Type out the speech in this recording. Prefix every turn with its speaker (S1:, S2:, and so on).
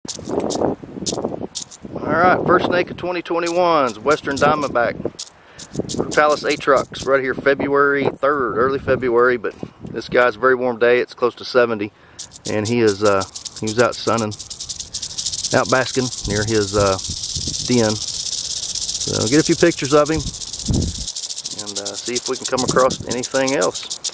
S1: Alright, first snake of 2021's Western Diamondback Rattlesnake trucks right here February 3rd, early February, but this guy's a very warm day. It's close to 70 and he was out sunning, out basking near his den. So get a few pictures of him and see if we can come across anything else.